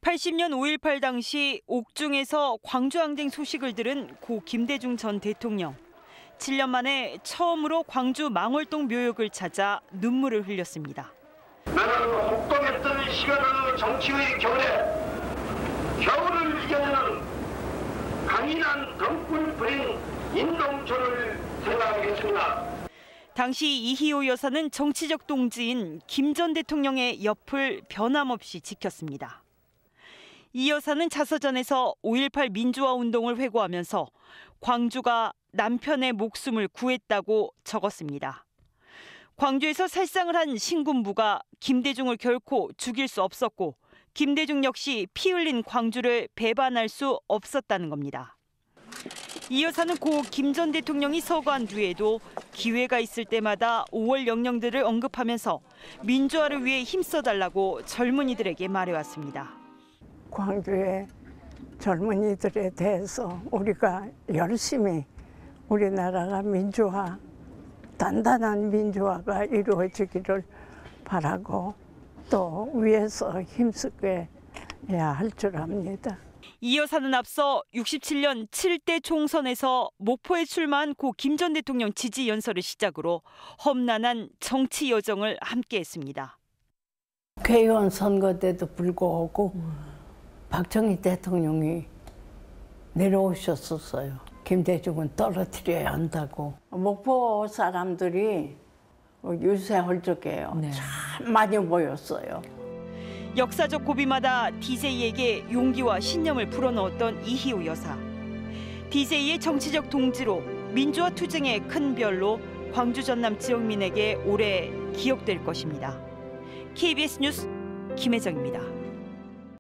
80년 5.18 당시 옥중에서 광주항쟁 소식을 들은 고 김대중 전 대통령. 7년 만에 처음으로 광주 망월동 묘역을 찾아 눈물을 흘렸습니다. 나는 혹독했던 시간의 정치의 겨울을 이겨내는 강인한 덩굴 부린 인동조를 생각하겠습니다. 당시 이희호 여사는 정치적 동지인 김 전 대통령의 옆을 변함없이 지켰습니다. 이 여사는 자서전에서 5.18 민주화 운동을 회고하면서 광주가 남편의 목숨을 구했다고 적었습니다. 광주에서 살상을 한 신군부가 김대중을 결코 죽일 수 없었고 김대중 역시 피 흘린 광주를 배반할 수 없었다는 겁니다. 이 여사는 고 김 전 대통령이 서거한 뒤에도 기회가 있을 때마다 5월 영령들을 언급하면서 민주화를 위해 힘써달라고 젊은이들에게 말해왔습니다. 광주의 젊은이들에 대해서 우리가 열심히 우리나라가 단단한 민주화가 이루어지기를 바라고 또 위에서 힘쓰게 해야 할 줄 압니다. 이 여사는 앞서 67년 7대 총선에서 목포에 출마한 고 김 전 대통령 지지 연설을 시작으로 험난한 정치 여정을 함께했습니다. 국회의원 선거 때도 불구하고 박정희 대통령이 내려오셨었어요. 김대중은 떨어뜨려야 한다고. 목포 사람들이 유세헐적해요. 네. 참 많이 모였어요. 역사적 고비마다 DJ에게 용기와 신념을 불어넣었던 이희호 여사. DJ의 정치적 동지로 민주화 투쟁의 큰 별로 광주 전남 지역민에게 오래 기억될 것입니다. KBS 뉴스 김혜정입니다.